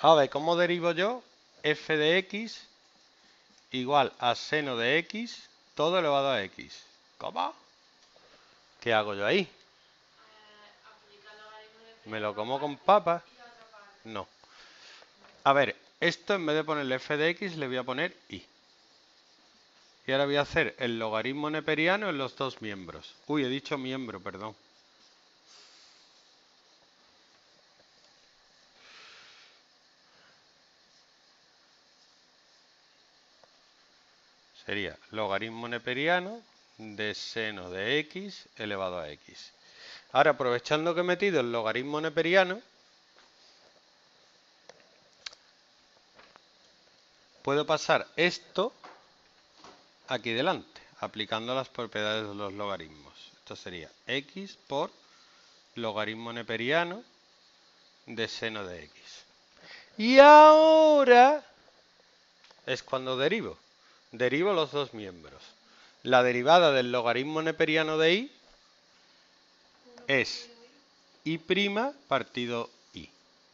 A ver, ¿cómo derivo yo f de x igual a seno de x todo elevado a x? ¿Cómo? ¿Qué hago yo ahí? ¿Me lo como con papas? No. A ver, esto en vez de ponerle f de x le voy a poner y. Y ahora voy a hacer el logaritmo neperiano en los dos miembros. Uy, he dicho miembro, perdón. Sería logaritmo neperiano de seno de x elevado a x. Ahora, aprovechando que he metido el logaritmo neperiano, puedo pasar esto aquí delante, aplicando las propiedades de los logaritmos. Esto sería x por logaritmo neperiano de seno de x. Y ahora es cuando derivo. Derivo los dos miembros. La derivada del logaritmo neperiano de y es y' partido y.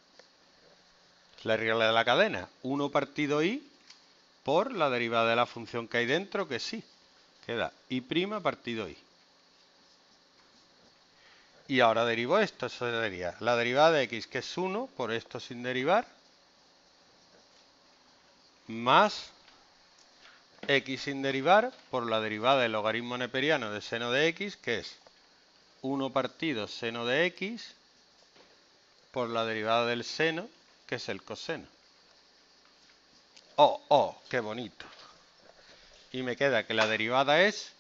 La regla de la cadena, 1 partido y por la derivada de la función que hay dentro, que sí, queda y' partido y. Y ahora derivo esto, eso sería la derivada de x, que es 1, por esto sin derivar, más x sin derivar por la derivada del logaritmo neperiano de seno de x, que es 1 partido seno de x por la derivada del seno, que es el coseno. ¡Oh, oh! ¡Qué bonito! Y me queda que la derivada es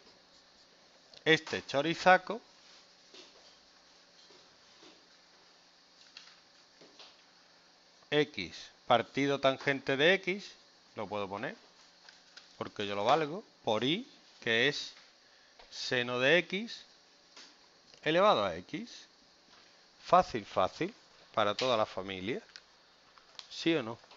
este chorizaco x partido tangente de x, lo puedo poner, porque yo lo valgo, por y, que es seno de x elevado a x. Fácil, fácil, para toda la familia. ¿Sí o no?